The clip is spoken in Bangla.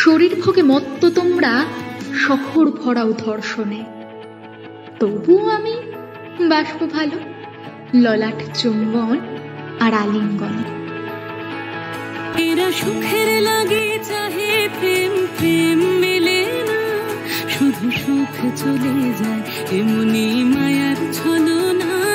শরীর ভোগে মত্ত তোমরা, শহর ভরাও ধর্ষণে। তবুও আমি বাসব ভালো, ললাট চুম্বন আর আলিঙ্গনে। এরা সুখের লাগে চাহে প্রেম, প্রেম মেলে না, শুধু সুখ চলে যায় এমনি মায়ার ছলনা।